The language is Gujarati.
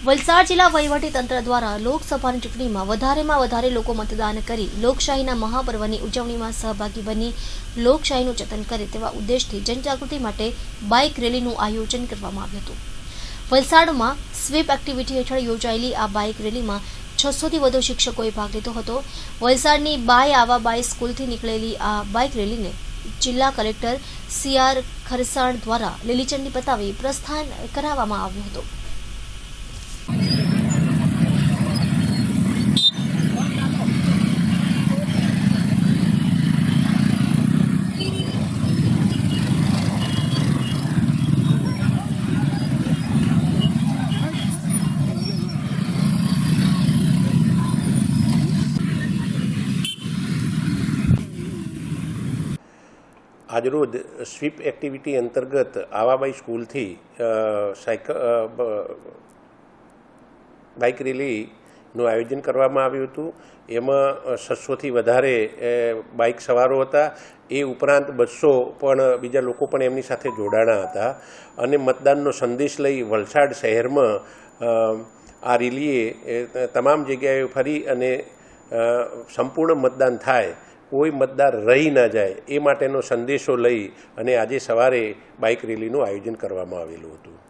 વલસાડ જિલ્લા વહીવટીતંત્ર દ્વારા લોકસભાની ચૂંટણીમાં વધારે લોકો મતદાન કરી લોકશાહીના મહાપર્વની ઉજવણીમાં સહભાગી બની લોકશાહીનું જતન કરે તેવા ઉદ્દેશથી જનજાગૃતિ માટે બાઇક રેલીનું આયોજન કરવામાં આવ્યું હતું। વલસાડમાં સ્વીપ એક્ટિવિટી હેઠળ યોજાયેલી આ બાઇક રેલીમાં 600થી વધુ શિક્ષકોએ ભાગ લીધો હતો। વલસાડની બાય આવાબાઈ સ્કૂલથી નીકળેલી આ બાઇક રેલીને જિલ્લા કલેક્ટર CR ખરસાણ દ્વારા લીલીઝંડી બતાવી પ્રસ્થાન કરાવવામાં આવ્યું હતું। આજરોજ સ્વીપ એક્ટિવિટી અંતર્ગત આવાબાઈ સ્કૂલથી બાઇક રેલીનું આયોજન કરવામાં આવ્યું હતું। એમાં 600થી વધારે બાઇક સવારો હતા। એ ઉપરાંત 200 પણ બીજા લોકો પણ એમની સાથે જોડાણા હતા અને મતદાનનો સંદેશ લઈ વલસાડ શહેરમાં આ રેલીએ તમામ જગ્યાએ ફરી અને સંપૂર્ણ મતદાન થાય, કોઈ મતદાર રહી ન જાય એ માટેનો સંદેશો લઈ અને આજે સવારે બાઇક રેલીનું આયોજન કરવામાં આવેલું હતું।